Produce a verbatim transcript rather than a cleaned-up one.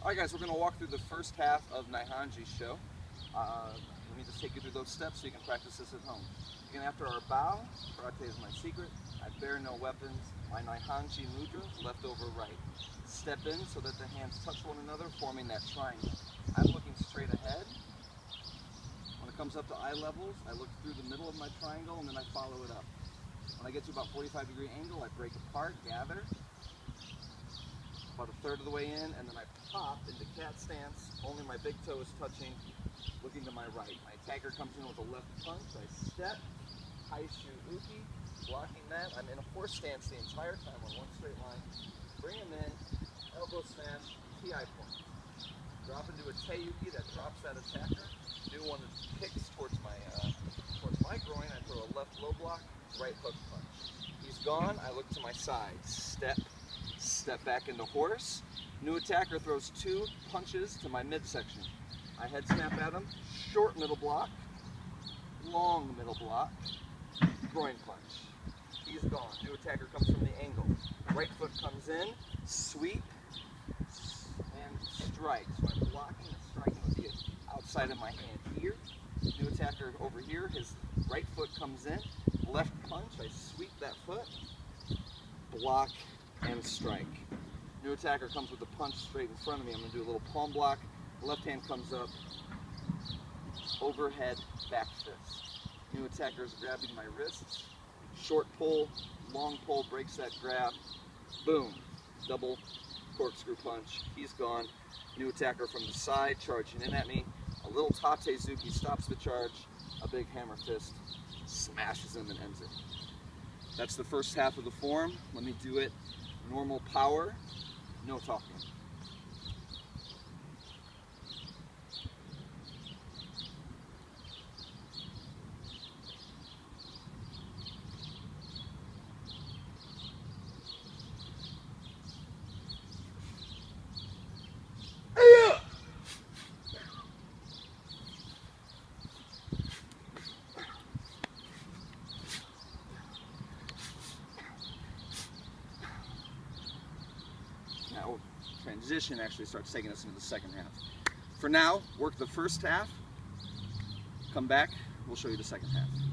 Alright guys, we're going to walk through the first half of Naihanji Sho. Uh, let me just take you through those steps so you can practice this at home. Again, after our bow, karate is my secret. I bear no weapons. My Naihanji mudra, left over right. Step in so that the hands touch one another, forming that triangle. I'm looking straight ahead. When it comes up to eye levels, I look through the middle of my triangle and then I follow it up. When I get to about forty-five degree angle, I break apart, gather, about a third of the way in, and then I pop into cat stance. Only my big toe is touching, looking to my right. My attacker comes in with a left punch. I step, high shoe uki, blocking that. I'm in a horse stance the entire time on one straight line. Bring him in, elbow smash, T I point. Drop into a teiyuki that drops that attacker. Do one that kicks towards my uh, towards my groin. I throw a left low block, right hook punch. He's gone. I look to my side. Step. Step back into horse. New attacker throws two punches to my midsection. I head snap at him, short middle block, long middle block, groin punch. He's gone. New attacker comes from the angle. Right foot comes in, sweep, and strike. So I'm blocking and striking with the outside of my hand here. New attacker over here, his right foot comes in, left punch, I sweep that foot, block, and strike. New attacker comes with a punch straight in front of me. I'm going to do a little palm block. Left hand comes up, overhead back fist. New attacker is grabbing my wrists. Short pull, long pull breaks that grab. Boom. Double corkscrew punch. He's gone. New attacker from the side charging in at me. A little tate zuki stops the charge. A big hammer fist smashes him and ends it. That's the first half of the form. Let me do it. Normal power, no talking. Now, transition actually starts taking us into the second half. For now, work the first half, come back, we'll show you the second half.